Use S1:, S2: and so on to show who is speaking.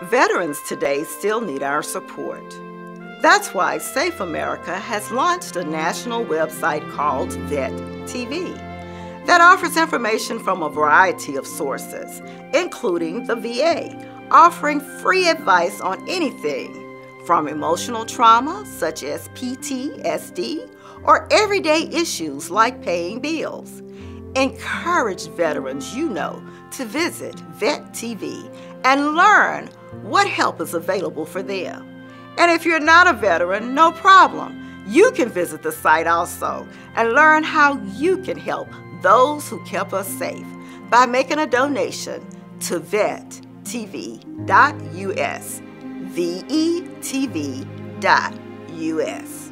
S1: Veterans today still need our support. That's why Safe America has launched a national website called VETV that offers information from a variety of sources, including the VA, offering free advice on anything from emotional trauma such as PTSD or everyday issues like paying bills. Encourage veterans you know to visit VETV and learn what help is available for them. And if you're not a veteran, no problem. You can visit the site also and learn how you can help those who kept us safe by making a donation to VETV.us, VETV.us.